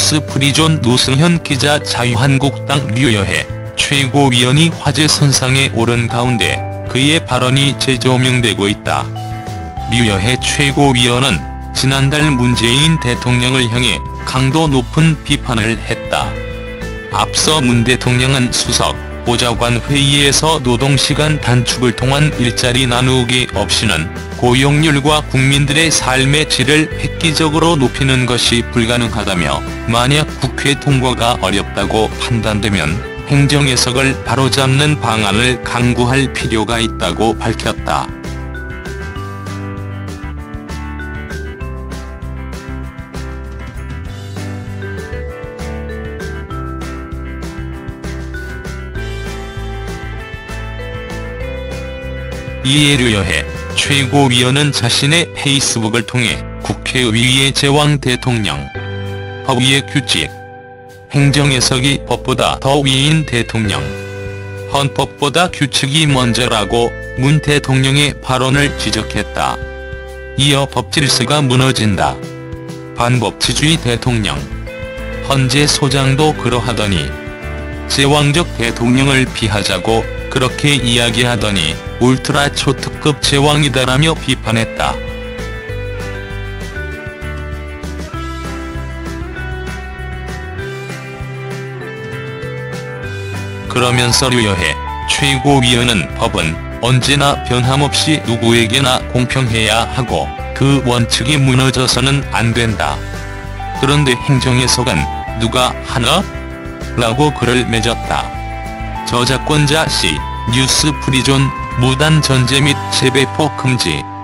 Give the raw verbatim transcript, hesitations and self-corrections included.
뉴스프리존 노승현 기자. 자유한국당 류여해 최고위원이 화제 선상에 오른 가운데 그의 발언이 재조명되고 있다. 류여해 최고위원은 지난달 문재인 대통령을 향해 강도 높은 비판을 했다. 앞서 문 대통령은 수석 보좌관 회의에서 노동시간 단축을 통한 일자리 나누기 없이는 고용률과 국민들의 삶의 질을 획기적으로 높이는 것이 불가능하다며 만약 국회 통과가 어렵다고 판단되면 행정해석을 바로잡는 방안을 강구할 필요가 있다고 밝혔다. 이에 류여해 최고위원은 자신의 페이스북을 통해 국회의회 제왕 대통령, 법위의 규칙, 행정해석이 법보다 더 위인 대통령, 헌법보다 규칙이 먼저라고 문 대통령의 발언을 지적했다. 이어 법질서가 무너진다. 반법치주의 대통령, 헌재 소장도 그러하더니 제왕적 대통령을 피하자고 그렇게 이야기하더니 울트라 초특급 제왕이다라며 비판했다. 그러면서 류여해 최고위원은 법은 언제나 변함없이 누구에게나 공평해야 하고 그 원칙이 무너져서는 안 된다. 그런데 행정해석은 누가 하나? 라고 글을 맺었다. 저작권자 씨, 뉴스프리존, 무단 전제 및 재배포 금지.